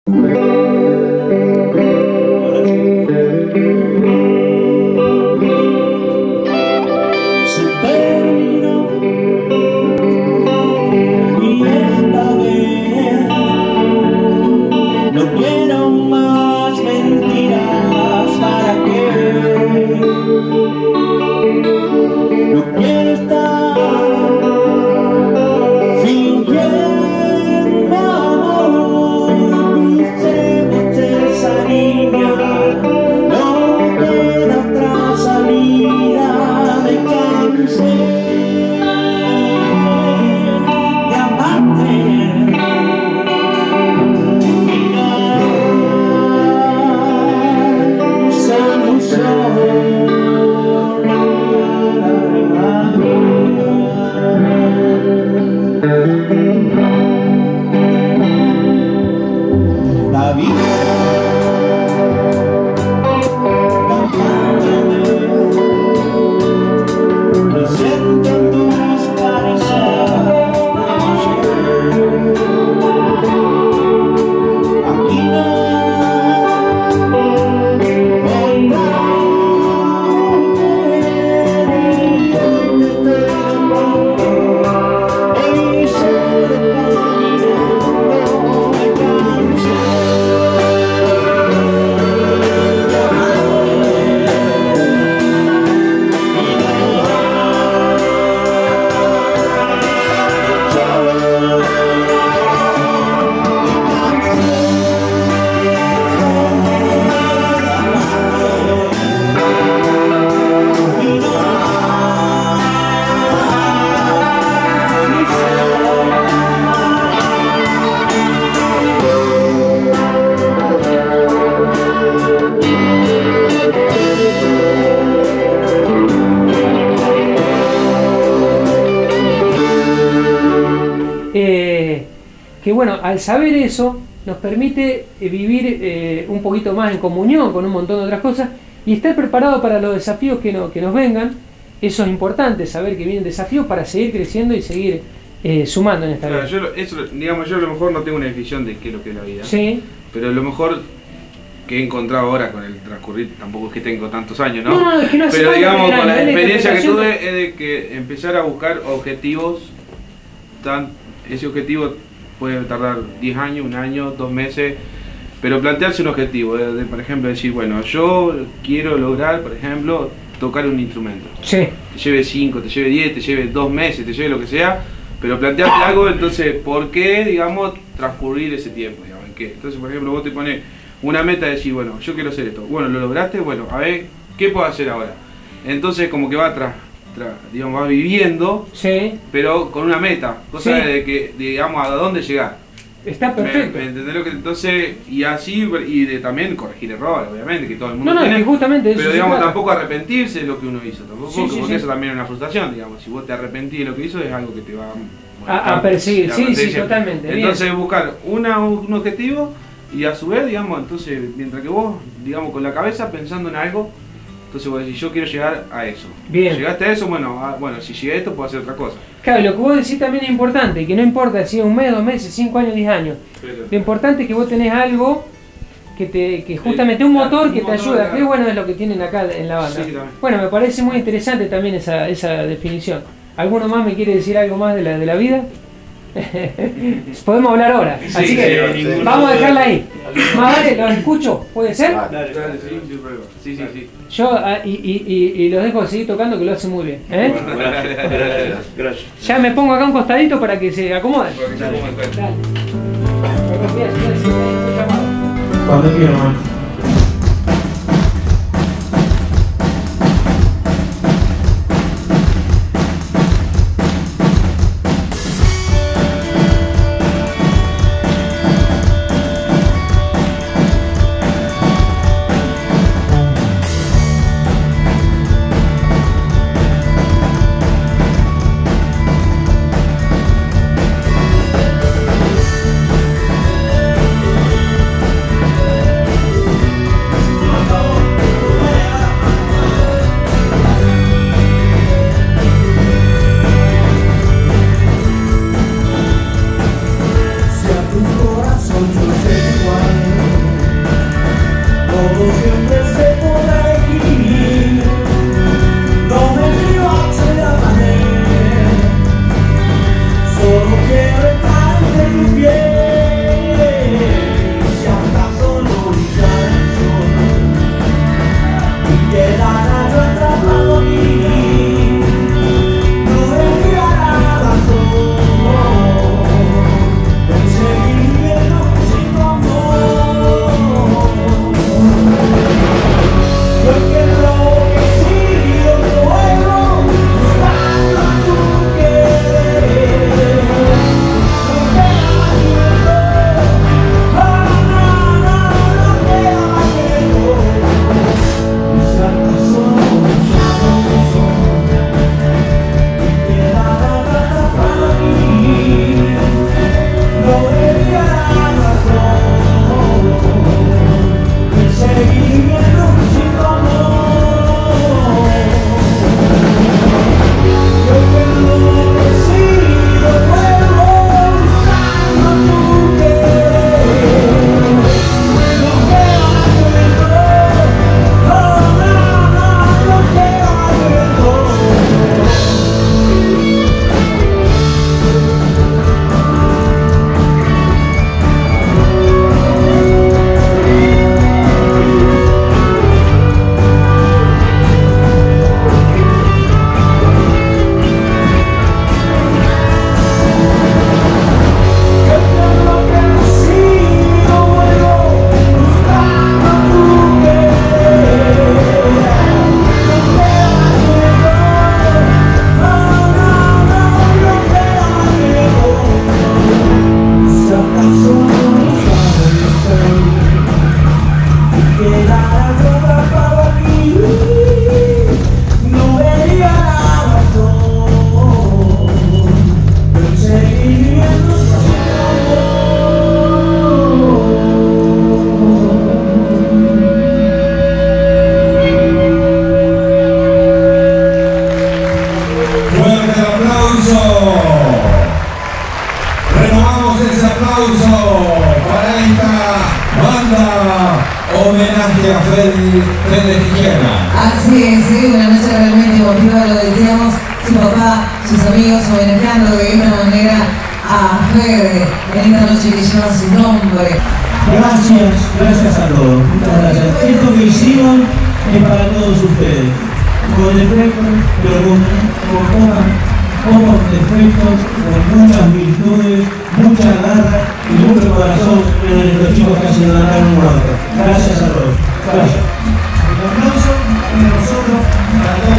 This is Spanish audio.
Que bueno, al saber eso nos permite vivir un poquito más en comunión con un montón de otras cosas y estar preparado para los desafíos que nos vengan. Eso es importante, saber que vienen desafíos para seguir creciendo y seguir sumando en esta vida. Yo a lo mejor no tengo una definición de qué es lo que es la vida, sí, pero lo mejor que he encontrado ahora con el transcurrir, tampoco es que tengo tantos años, ¿no? No, es que no hace pero falta digamos, tener con la años, experiencia que tuve es de que empezar a buscar objetivos, ese objetivo puede tardar 10 años, 1 año, 2 meses, pero plantearse un objetivo, por ejemplo, decir, bueno, yo quiero lograr, por ejemplo, tocar un instrumento. Sí. Te lleve 5, te lleve 10, te lleve 2 meses, te lleve lo que sea, pero plantearte algo, entonces, ¿por qué, digamos, transcurrir ese tiempo? Digamos, ¿en qué? Entonces, por ejemplo, vos te pones una meta de decir, bueno, yo quiero hacer esto. Bueno, ¿lo lograste? Bueno, a ver, ¿qué puedo hacer ahora? Entonces, como que va digamos, va viviendo, sí, pero con una meta, cosa sí, de que, digamos, a dónde llegar. Está perfecto. ¿Me entendés lo que entonces? Y así, y de también corregir errores, obviamente, que todo el mundo No, tiene. que justamente eso pero se digamos, trata. tampoco arrepentirse de lo que uno hizo, tampoco, Sí, porque sí. eso también es una frustración, digamos. Si vos te arrepentís de lo que hizo, es algo que te va A perseguir, sí, perseguir. sí, totalmente. Entonces, bien. buscar un objetivo y a su vez, digamos, entonces, mientras que vos, digamos, con la cabeza pensando en algo, entonces vos decís, yo quiero llegar a eso. Bien. Llegaste a eso, bueno, si llegué a esto, puedo hacer otra cosa. Claro, lo que vos decís también es importante, que no importa si es 1 mes, 2 meses, 5 años, 10 años. Lo importante es que vos tenés algo que justamente un motor que te ayuda. Qué bueno es lo que tienen acá en la banda. Sí, bueno, me parece muy interesante también esa definición. ¿Alguno más me quiere decir algo más de la vida? Podemos hablar ahora, Sí, así que sí, vamos a dejarla ahí. Más vale, los escucho, ¿puede ser? Dale, sí. Yo y los dejo seguir tocando, que lo hacen muy bien. Gracias. Ya me pongo acá un costadito para que se acomoden. Dale. Cuando quieran. homenaje a Fede Quijana. Así es, sí, una noche realmente emotiva, lo decíamos, su papá, sus amigos homenajeando de una manera a Fede en esta noche que lleva su nombre. Gracias a todos, muchas gracias. Esto que hicimos es para todos ustedes, con defectos, pero con pocos defectos, con muchas virtudes, mucha garra y mucho corazón en estos chicos que hacen ganar un muerto. Gracias a todos. Gracias. Un aplauso de nosotros para todos.